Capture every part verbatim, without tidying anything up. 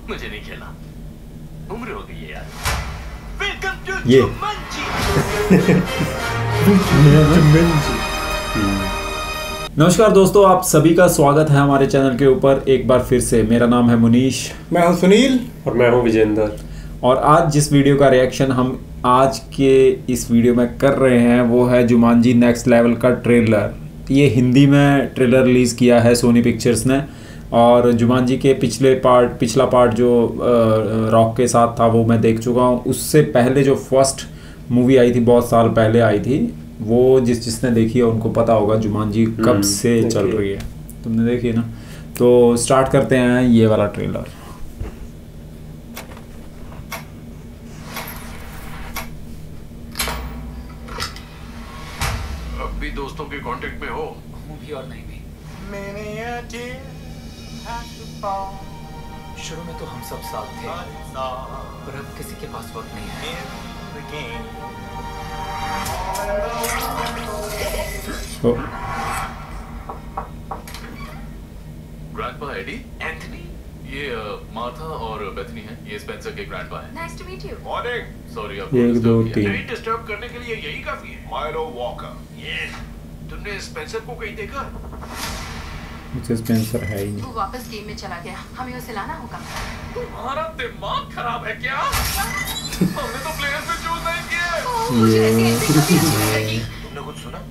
मुझे नहीं खेलना, उम्र हो गई है यार। वेलकम टू ये जुमांजी। नमस्कार दोस्तों, आप सभी का स्वागत है हमारे चैनल के ऊपर एक बार फिर से। मेरा नाम है मुनीश, मैं हूं सुनील और मैं हूं विजेंद्र। और आज जिस वीडियो का रिएक्शन हम आज के इस वीडियो में कर रहे हैं वो है जुमांजी नेक्स्ट लेवल का ट्रेलर। ये हिंदी में ट्रेलर रिलीज़ किया है सोनी पिक्चर्स ने, और जुमांजी के पिछले पार्ट पिछला पार्ट जो रॉक के साथ था वो मैं देख चुका हूँ। उससे पहले जो फर्स्ट मूवी आई थी, बहुत साल पहले आई थी, वो जिस जिसने देखी है उनको पता होगा जुमांजी कब से चल रही है। तुमने देखी है ना? तो स्टार्ट करते हैं ये वाला ट्रेलर। अब भी दोस्तों के कांटेक्ट में हो? हूँ भी और नहीं भी। शुरू में तो हम सब साथ थे, पर अब किसी के पास वक्त नहीं है। ग्रैंडपा एडी, एंथनी, ये मार्था और बेथनी है। ये स्पेंसर के ग्रैंडपा हैं। Nice to meet you. Morning. Sorry आपको एक, दो, डिस्टर्ब किया। तीन। नहीं, डिस्टर्ब करने के लिए यही काफी है। Milo Walker. ये तुमने स्पेंसर को कहीं देखा? मुझे स्पेंसर है ही नहीं। वो वापस गेम में चला गया, हमें उसे लाना होगा। तुम्हारा दिमाग खराब है क्या? हमने तो प्लेयर्स पे चूज नहीं किए। मुझे ऐसी एंट्री कभी अच्छी नहीं लगी। तुमने कुछ सुना?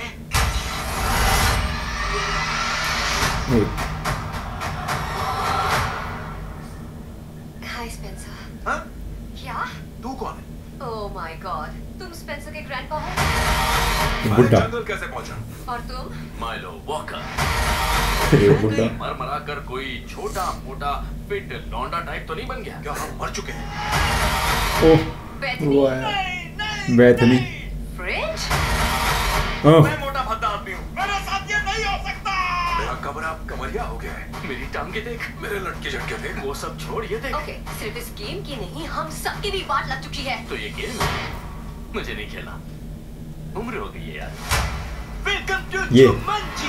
Hi Spencer. हाँ? क्या? तू कौन है? ओह माय गॉड, तुम स्पेंसर के ग्रैंडपा हो? बुड्ढा। जंगल कैसे पहुंचा? और तुम? Milo Walker. ये बुड्ढा। मर मरा कर कोई छोटा मोटा फिट लौंडा टाइप तो नहीं बन गया? क्या हम मर चुके हैं? Oh, Bethany? वो है बेथनी। फ्रेंच? ओह, मैं मोटा भद्दा आदमी हूँ, मेरे साथ ये नहीं हो सकता। मेरा कमरा अब कमरिया हो गया है। मेरी टांगे देख, मेरे लटके झटके देख, वो सब छोड़ ये देख। ओके, सिर्फ इस गेम की नहीं, हम सबकी भी वाट लग चुकी है। तो ये गेम है, मुझे नहीं खेलना, उम्र हो गई है यार। वेलकम टू ये Jumanji.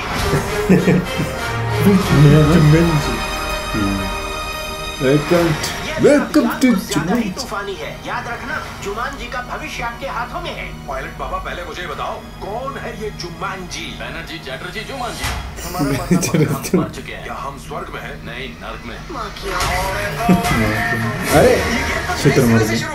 Welcome welcome to Jumanji. तूफानी है, याद रखना जुमांजी का भविष्य आपके हाथों में है। पायलट बाबा, पहले मुझे बताओ कौन है ये जुमांजी? बैनर्जी, चैटर्जी, जुमांजी। हमारा मतलब हम मर चुके हैं। क्या हम स्वर्ग में हैं? नहीं, नर्क में। माँ की आंखें। अरे चित्र मर गई।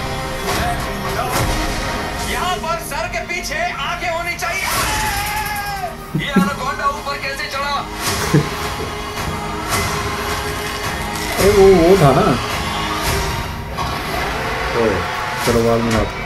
यहाँ पर सर के पीछे आगे होनी चाहिए। ये एनाकोंडा ऊपर कैसे चढ़ा? अरे वो वो था ना, चलो बाल में आप।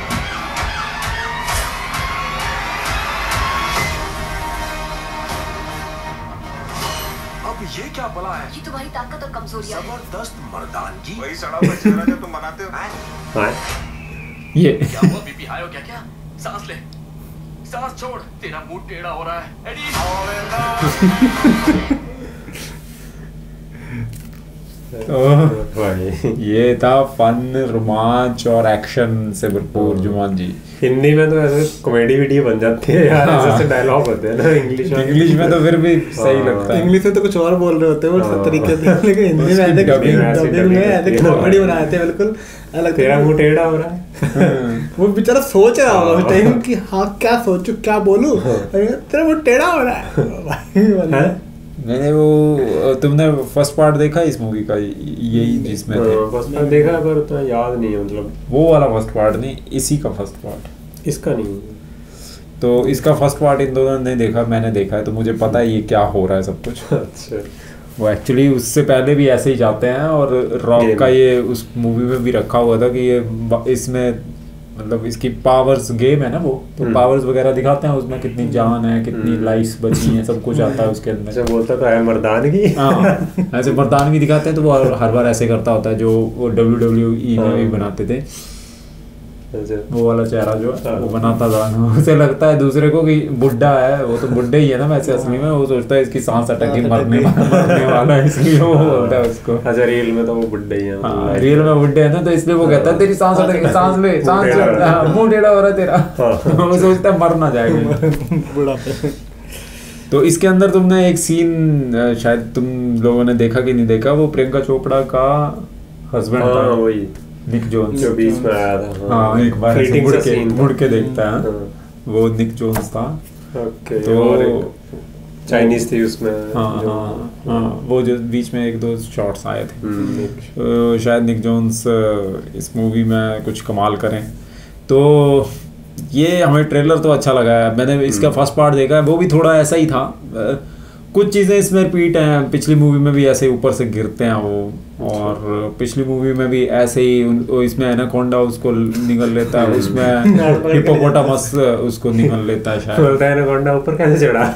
अब ये क्या बला है? ये तुम्हारी ताकत और कमजोरियां हैं। जबरदस्त मर्दानगी। वही सड़ा हुआ चेहरा जो तुम बनाते हो। हाँ, ये क्या हुआ? बीपी हाई हो क्या? क्या? सांस ले, सांस छोड़, तेरा मुंह टेढ़ा हो रहा है। एडी। भाई ये था फन, रोमांच और एक्शन से भरपूर जुमांजी। हिंदी में तो ऐसे कॉमेडी वीडियो बन जाती है यार, ऐसे ऐसे डायलॉग होते हैं ना। इंग्लिश में इंग्लिश में तो फिर भी सही लगता है। इंग्लिश में तो कुछ और बोल रहे होते हैं वो सब तरीके से, लेकिन हिंदी में उसकी ऐसे dubbing डबिंग ऐसी में ऐसे dubbing कॉमेडी बनाए थे, बिल्कुल अलग। तेरा मुंह टेढ़ा हो रहा है। वो बेचारा सोच रहा होगा उस टाइम कि हाँ क्या सोचूं, क्या बोलूं, तेरा मुंह टेढ़ा हो रहा है। मैंने वो, तुमने फर्स्ट पार्ट देखा इस मूवी का? यही जिसमें थे। फर्स्ट पार्ट देखा पर उतना याद नहीं है, मतलब वो वाला फर्स्ट पार्ट नहीं, इसी का फर्स्ट पार्ट। इसका नहीं। तो इसका फर्स्ट पार्ट इन दोनों ने देखा, मैंने देखा है, तो मुझे पता है ये क्या हो रहा है सब कुछ। अच्छा, वो एक्चुअली उससे पहले भी ऐसे ही जाते हैं, और रॉक का ये उस मूवी में भी रखा हुआ था कि ये इसमें मतलब इसकी पावर्स गेम है ना वो, तो पावर्स वगैरह दिखाते हैं उसमें, कितनी जान है, कितनी लाइफ्स बची हैं, सब कुछ आता है उसके अंदर। अच्छा, बोलता तो है मर्दानगी। हाँ, ऐसे मर्दानगी दिखाते हैं, तो वो हर, हर बार ऐसे करता होता है, जो वो डब्ल्यू डब्ल्यू ई में भी बनाते थे। वो वाला चेहरा जो है वो बनाता था, उसे लगता है दूसरे को कि बुड्ढा है, वो तो बुड्ढे ही है ना वैसे असली में, वो सोचता है इसकी सांस अटक के मरने मरने वाला है, इसलिए वो बोलता है उसको। अच्छा, रियल में तो वो बुड्ढे ही हैं। हाँ, रियल में बुड्ढे है ना, तो इसलिए वो कहता है तेरी सांस अटक, सांस ले, सांस ले, मुंह टेढ़ा हो रहा है तेरा। वो सोचता है मर ना जाएगा बुढ़ा। तो इसके अंदर तुमने एक सीन शायद तुम लोगों ने देखा कि नहीं देखा, वो प्रियंका चोपड़ा का हस्बैंड हाँ था वही निक जोन्स, जो बीच में आया था। हाँ एक बार ऐसे Fleeting मुड़ सा के scene था। मुड़ के देखता है, हाँ। वो निक जोन्स था। ओके तो और एक चाइनीज थी उसमें। हाँ जो- हाँ हाँ वो जो बीच में एक दो शॉट्स आए थे। हम्म, एक- तो शायद निक जोन्स इस मूवी में कुछ कमाल करें। तो ये हमें ट्रेलर तो अच्छा लगा है, मैंने इसका फर्स्ट पार्ट देखा है, वो भी थोड़ा ऐसा ही था। अ, कुछ चीज़ें इसमें रिपीट हैं, पिछली मूवी में भी ऐसे ऊपर से गिरते हैं वो, और पिछली मूवी में भी ऐसे ही उन- वो इसमें एनाकोंडा उसको निगल लेता है, उसमें हिप्पोपोटामस उसको निगल लेता है शायद। बोलता है एनाकोंडा ऊपर कैसे चढ़ा।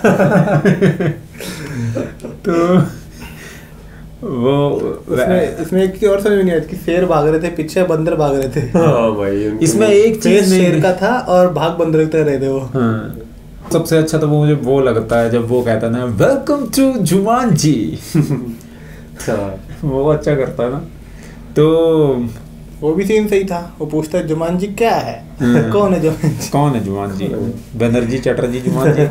तो वो इसमें इसमें एक चीज और समझ में नहीं आई कि शेर भाग रहे थे पीछे, बंदर भाग रहे थे। हाँ भाई उनको- इसमें एक फेस चीज शेर नहीं, का था और भाग बंदर की तरह रहे थे वो। हाँ सबसे अच्छा तो वो मुझे वो लगता है जब वो कहता है ना वेलकम टू जुमानजी। हाँ। वो अच्छा करता है ना। तो वो भी सीन सही था, वो पूछता है जुमानजी क्या है, हाँ। कौन है जुमानजी। कौन है जुमानजी? बनर्जी चटर्जी जुमानजी।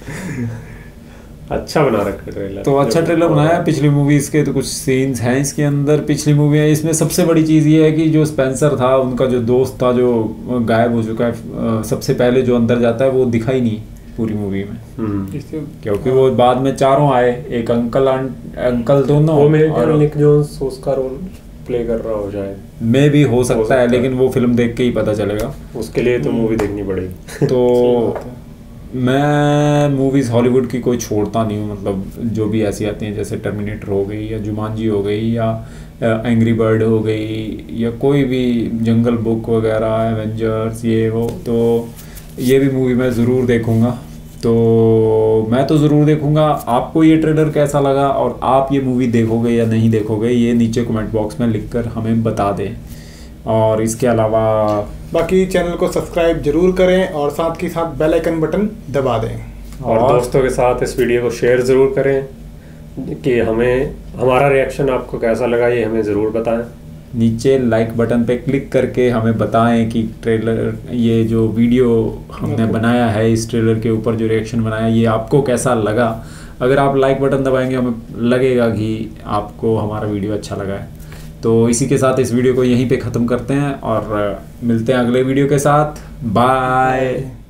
अच्छा बना रखा ट्रेलर। तो अच्छा ट्रेलर बनाया है। पिछली मूवीज के तो कुछ सीन्स हैं इसके अंदर, पिछली मूवी है। इसमें सबसे बड़ी चीज़ ये है कि जो स्पेंसर था उनका जो दोस्त था जो गायब हो चुका है, अ, सबसे पहले जो अंदर जाता है वो दिखा ही नहीं पूरी मूवी में, हम्म। क्योंकि वो बाद में चारों आए, एक अंकल आंट अंकल दोनों, वो मेरे ख्याल और निक जोन्स उसका रोल प्ले कर रहा हो शायद, में भी हो सकता सकता है, है। लेकिन वो फिल्म देख के ही पता चलेगा। उसके लिए तो मूवी देखनी पड़ेगी। तो मैं मूवीज़ हॉलीवुड की कोई छोड़ता नहीं हूँ, मतलब जो भी ऐसी आती हैं जैसे टर्मिनेटर हो गई या जुमांजी हो गई या एंग्री बर्ड हो गई या कोई भी जंगल बुक वगैरह, एवेंजर्स, ये वो, तो ये भी मूवी मैं ज़रूर देखूँगा। तो मैं तो ज़रूर देखूँगा। आपको ये ट्रेलर कैसा लगा और आप ये मूवी देखोगे या नहीं देखोगे, ये नीचे कमेंट बॉक्स में लिखकर हमें बता दें। और इसके अलावा बाकी चैनल को सब्सक्राइब जरूर करें और साथ के साथ बेल आइकन बटन दबा दें। और दोस्तों के साथ इस वीडियो को शेयर ज़रूर करें कि हमें हमारा रिएक्शन आपको कैसा लगा, ये हमें ज़रूर बताएं। नीचे लाइक बटन पे क्लिक करके हमें बताएं कि ट्रेलर, ये जो वीडियो हमने बनाया है इस ट्रेलर के ऊपर जो रिएक्शन बनाया, ये आपको कैसा लगा। अगर आप लाइक बटन दबाएंगे हमें लगेगा कि आपको हमारा वीडियो अच्छा लगा है। तो इसी के साथ इस वीडियो को यहीं पे ख़त्म करते हैं और मिलते हैं अगले वीडियो के साथ। बाय।